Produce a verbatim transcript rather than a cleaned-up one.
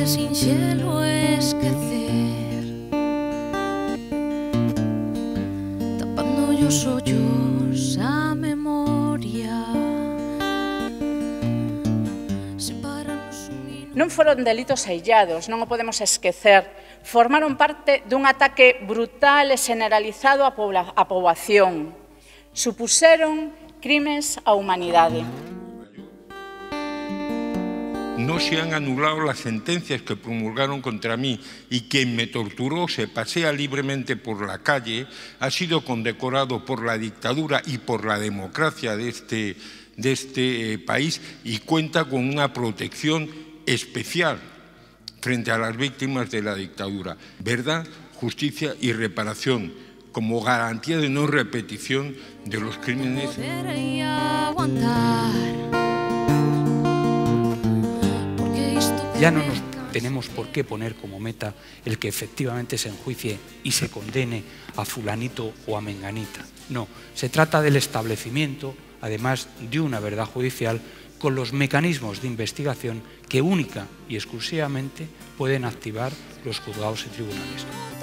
sinxelo esquecer, tapando os ollos a memoria. Non foron delitos aillados, non o podemos esquecer. Formaron parte dun ataque brutal e generalizado á poboación. Supuseron crimes á humanidade. No se han anulado las sentencias que promulgaron contra mí y quien me torturó se pasea libremente por la calle, ha sido condecorado por la dictadura y por la democracia de este, de este eh, país y cuenta con una protección especial frente a las víctimas de la dictadura. Verdad, justicia y reparación como garantía de no repetición de los crímenes. Ya no nos tenemos por qué poner como meta el que efectivamente se enjuicie y se condene a fulanito o a menganita. No, se trata del establecimiento, además de una verdad judicial, con los mecanismos de investigación que única y exclusivamente pueden activar los juzgados y tribunales.